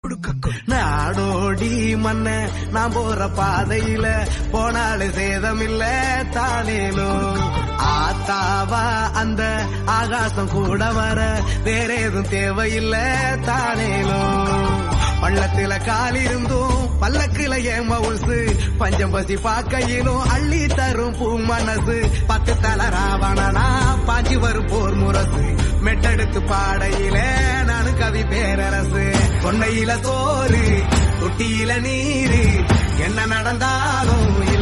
நாடோடி மண்ண நான் போற பாதையில போனாலே சேதமில்ல தானேனும் ஆத்தாவா அந்த ஆகாசம் கூட வர வேற எதுவும் தேவையில்ல தானேனும் பள்ளத்துல கால் இருந்தும் பல்லக்குல ஏன் மவுசு பஞ்சம் பசி பாக்கையிலும் அள்ளி தரும் பூ மனசு 10 தல ராவணனா பாஞ்சி வரும் போர் முரசு மெட்டெடுத்து பாடையில நானு கவி பேரரசு கொண்டையில சோறு தொட்டியில நீரு என்ன நடந்தாலும்